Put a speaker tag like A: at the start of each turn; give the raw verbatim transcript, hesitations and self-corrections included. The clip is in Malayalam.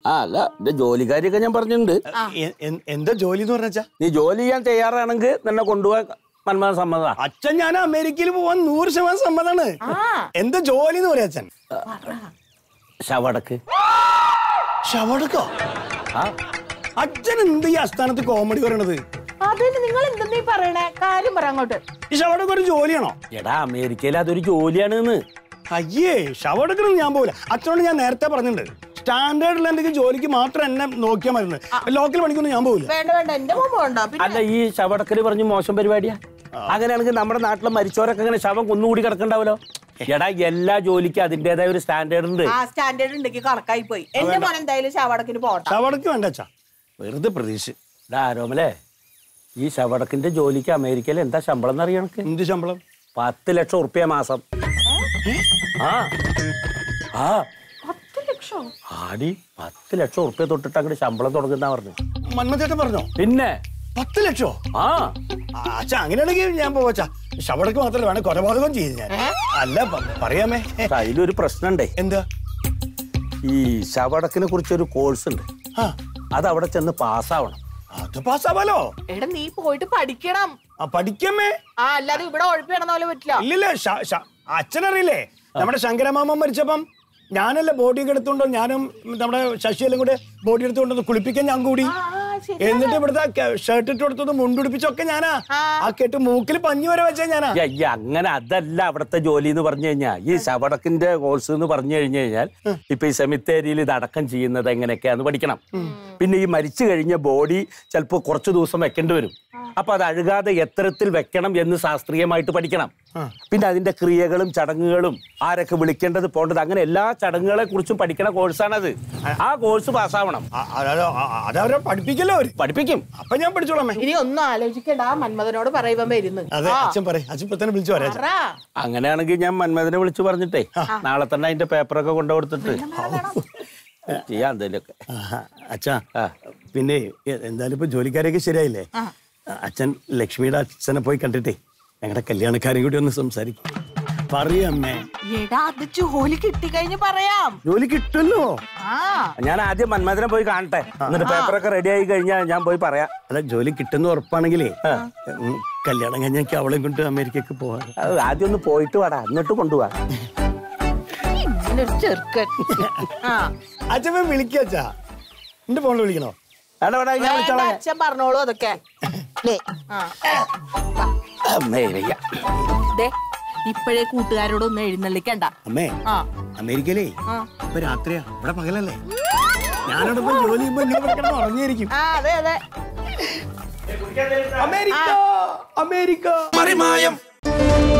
A: ആ അല്ല എന്റെ ജോലിക്കാരിയൊക്കെ ഞാൻ പറഞ്ഞിട്ടുണ്ട്.
B: എന്താ ജോലി എന്ന് പറഞ്ഞാ? നീ
A: ജോലി ചെയ്യാൻ തയ്യാറാണെങ്കിൽ തന്നെ കൊണ്ടുപോകാൻ മന്മഥൻ സമ്മത.
B: അച്ഛൻ ഞാൻ അമേരിക്കയിൽ പോവാൻ നൂറ് ശതമാനം സമ്മതാണ്. എന്താ ജോലി എന്ന് പറയാ അച്ഛൻ?
A: ശവടക്ക്.
B: ശവടക്കോ? അച്ഛൻ എന്ത് ഈ അസ്ഥാനത്ത് കോമഡി പറയണത്?
C: അതന്നെ നിങ്ങൾ എന്തെന്നീ പറയണേ? കാര്യം പറ അങ്ങോട്ട്.
B: ഈ ശവടക്ക് ഒരു ജോലിയാണോ?
A: എടാ അമേരിക്കയിൽ അതൊരു ജോലിയാണ്.
B: അയ്യേ ശവടക്കൊന്നും ഞാൻ പോകില്ല. അച്ഛനോട് ഞാൻ നേരത്തെ പറഞ്ഞിട്ടുണ്ട്, സ്റ്റാൻഡേർഡിൽ എന്തെങ്കിലും ജോലിക്ക് മാത്രം എന്നെ നോക്കിയാൽ മതി, ലോക്കൽ പണിക്കൊന്നും ഞാൻ പോകില്ല.
C: വേണ്ട വേണ്ട എന്റെ പോകണ്ട.
A: അല്ല ഈ ശവടക്കല് പറഞ്ഞു മോശം പരിപാടിയാ. അങ്ങനെയാണെങ്കിൽ നമ്മുടെ നാട്ടിലെ മരിച്ചവരൊക്കെ ഇങ്ങനെ ശവം കുന്നുകൂടി കിടക്കണ്ടാവല്ലോ. എടാ എല്ലാ ജോലിക്കും അതിന്റേതായ ഒരു സ്റ്റാൻഡേർഡ് ഉണ്ട്.
C: ആ സ്റ്റാൻഡേർഡ് ഉണ്ടെങ്കിൽ കണക്കായി പോയി. എന്റെ മോൻ എന്തായാലും ശവടക്കിന് പോകട്ടെ.
B: ശവടക്ക് വേണ്ട അച്ഛാ, വെറുതെ പ്രതീക്ഷ.
A: ആരോമലേ ഈ ശവടക്കിന്റെ ജോലിക്ക് അമേരിക്കയിൽ എന്താ ശമ്പളം എന്നറിയണ?
B: എന്ത് ശമ്പളം?
A: പത്ത് ലക്ഷം ഉറുപ്പ്യ മാസം. ആ ആ
C: പത്ത് ലക്ഷം
A: ആടി പത്ത് ലക്ഷം ഉറുപ്പ്യ തൊട്ടിട്ട് അങ്ങോട്ട് ശമ്പളം തുടങ്ങുന്ന പറഞ്ഞു.
B: മന്മഥേട്ടൻ പറഞ്ഞോ?
A: പിന്നെ
B: പത്ത് ലക്ഷോ?
A: ആ
B: അച്ഛാ അങ്ങനെയാണെങ്കിൽ ഞാൻ പോവാച്ചാ. ശവടക്ക് മാത്രമല്ല വേണം കൊലപാതകം ചെയ്ത് ഞാൻ. അല്ല പറയാമേ,
A: അതിലൊരു പ്രശ്നമുണ്ടേ.
B: എന്താ?
A: ഈ ശവടക്കിനെ കുറിച്ചൊരു കോഴ്സ് ഉണ്ട്. അത് അവിടെ ചെന്ന് പാസ്സാവണം.
B: അത് പാസ്സാവാലോ?
C: എടാ നീ പോയിട്ട് പഠിക്കണം.
B: പഠിക്കമ്മേ. ആ
C: അല്ലാതെ ഇവിടെ ഒഴിപ്പ് ചെയ്യണ പോലെ പറ്റില്ല.
B: ഇല്ലില്ല, അച്ഛനറിയില്ലേ നമ്മുടെ ശങ്കരമാമൻ മരിച്ചപ്പം ഞാനല്ലേ ബോഡി എടുത്തോണ്ടോ, ഞാനും നമ്മുടെ ശശിയെല്ലാം കൂടെ ബോഡി എടുത്തുകൊണ്ടൊന്ന് കുളിപ്പിക്കാൻ ഞാൻ കൂടി. എന്നിട്ട് ഇവിടുത്തെ ഷർട്ട് ഇട്ട് കൊടുത്തത് മുണ്ടുപിടിപ്പിച്ചൊക്കെ ഞാനാ. ആ കെട്ട് മൂക്കിൽ പഞ്ഞു വരെ വെച്ചാ ഞാനാ.
A: അങ്ങനെ അതല്ല അവിടുത്തെ ജോലി എന്ന് പറഞ്ഞു കഴിഞ്ഞാൽ. ഈ ശവടക്കിന്റെ കോഴ്സ് എന്ന് പറഞ്ഞു കഴിഞ്ഞു കഴിഞ്ഞാൽ ഇപ്പൊ ഈ സെമിത്തേരിയിൽ ഇത് അടക്കം ചെയ്യുന്നത് എങ്ങനെയൊക്കെയാന്ന് പഠിക്കണം. പിന്നെ ഈ മരിച്ചു കഴിഞ്ഞ ബോഡി ചിലപ്പോ കുറച്ചു ദിവസം വെക്കേണ്ടി വരും. അപ്പൊ അത് അഴുകാതെ എത്തരത്തിൽ വെക്കണം എന്ന് ശാസ്ത്രീയമായിട്ട് പഠിക്കണം. പിന്നെ അതിന്റെ ക്രിയകളും ചടങ്ങുകളും ആരൊക്കെ വിളിക്കേണ്ടത് പോണ്ടത് അങ്ങനെ എല്ലാ ചടങ്ങുകളെ കുറിച്ചും പഠിക്കണ കോഴ്സാണത്. ആ കോഴ്സ് പാസ്സാവണം.
B: അതവരെ പഠിപ്പിക്കല്ലോ, അവര്
A: പഠിപ്പിക്കും.
B: അപ്പൊ ഞാൻ പഠിച്ചോളാം.
C: ഇനി ഒന്നും ആലോചിക്കണ്ട, മന്മഥനോട് പറയുമ്പോ വരുന്നു.
B: അതെ അച്ഛൻ പറയും, അച്ഛൻ ഇപ്പൊ തന്നെ വിളിച്ചു പറയാ.
A: അങ്ങനെയാണെങ്കിൽ ഞാൻ മന്മഥനെ വിളിച്ചു പറഞ്ഞിട്ടേ നാളെ തന്നെ അതിന്റെ പേപ്പറൊക്കെ കൊണ്ടുകൊടുത്തിട്ട് ചെയ്യാം എന്തെങ്കിലുമൊക്കെ.
B: അച്ഛാ പിന്നെ എന്തായാലും ഇപ്പൊ ജോലിക്കാരൊക്കെ ശരിയായില്ലേ? അച്ഛൻ ലക്ഷ്മിയുടെ അച്ഛനെ പോയി കണ്ടിട്ടേ ഞങ്ങളുടെ കല്യാണക്കാരും കൂടി ഒന്ന് സംസാരിക്കും. പറയമ്മേ.
C: ജോലി കിട്ടിക്കഴിഞ്ഞ് പറയാം.
B: ജോലി കിട്ടുമല്ലോ.
A: ഞാൻ ആദ്യം മന്മഥനെ പോയി കാണട്ടെ, എന്നിട്ട് പേപ്പറൊക്കെ റെഡി ആയി കഴിഞ്ഞാൽ ഞാൻ പോയി പറയാം.
B: അല്ല ജോലി കിട്ടുന്ന ഉറപ്പാണെങ്കിലേ കല്യാണം കഴിഞ്ഞാൽ അവളെയും കൊണ്ട് അമേരിക്കക്ക് പോവാ.
A: ആദ്യം ഒന്ന് പോയിട്ട് വാടാ, എന്നിട്ട് കൊണ്ടുപോവാ.
C: ചെറുക്കൻ
B: അച്ഛൻ വിളിക്കാച്ചാ, എന്റെ ഫോണിൽ വിളിക്കണോ?
C: അച്ഛൻ പറഞ്ഞോളൂ അതൊക്കെ. ഇപ്പോഴേ കൂട്ടുകാരോടൊന്നും എഴുന്നള്ളിക്കണ്ട.
B: അമ്മേ അമേരിക്കയിലേ ഇപ്പൊ രാത്രിയാ, ഇവിടെ പകലല്ലേ. ഞാനോടൊപ്പം ജോലി ചെയ്യുമ്പോ ഇങ്ങനെ ഉറങ്ങിയിരിക്കും.
C: അതെ അതെ.
B: America America.